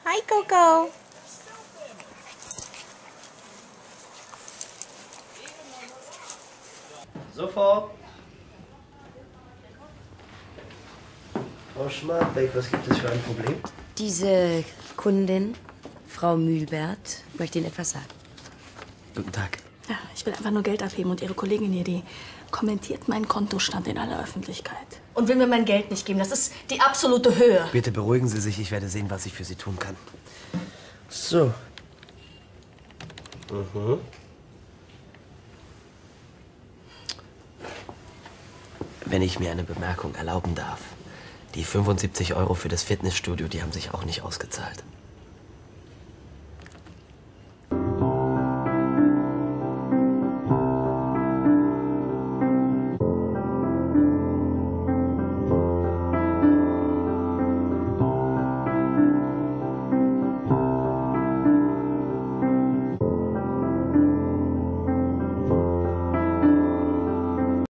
Hi, Coco. Sofort. Frau Schmarbeck, was gibt es für ein Problem? Diese Kundin, Frau Mühlbert, möchte Ihnen etwas sagen. Guten Tag. Ja, ich will einfach nur Geld abheben und Ihre Kollegin hier, die kommentiert meinen Kontostand in aller Öffentlichkeit. Und will mir mein Geld nicht geben. Das ist die absolute Höhe. Bitte beruhigen Sie sich, ich werde sehen, was ich für Sie tun kann. So. Wenn ich mir eine Bemerkung erlauben darf. Die 75 € für das Fitnessstudio, die haben sich auch nicht ausgezahlt.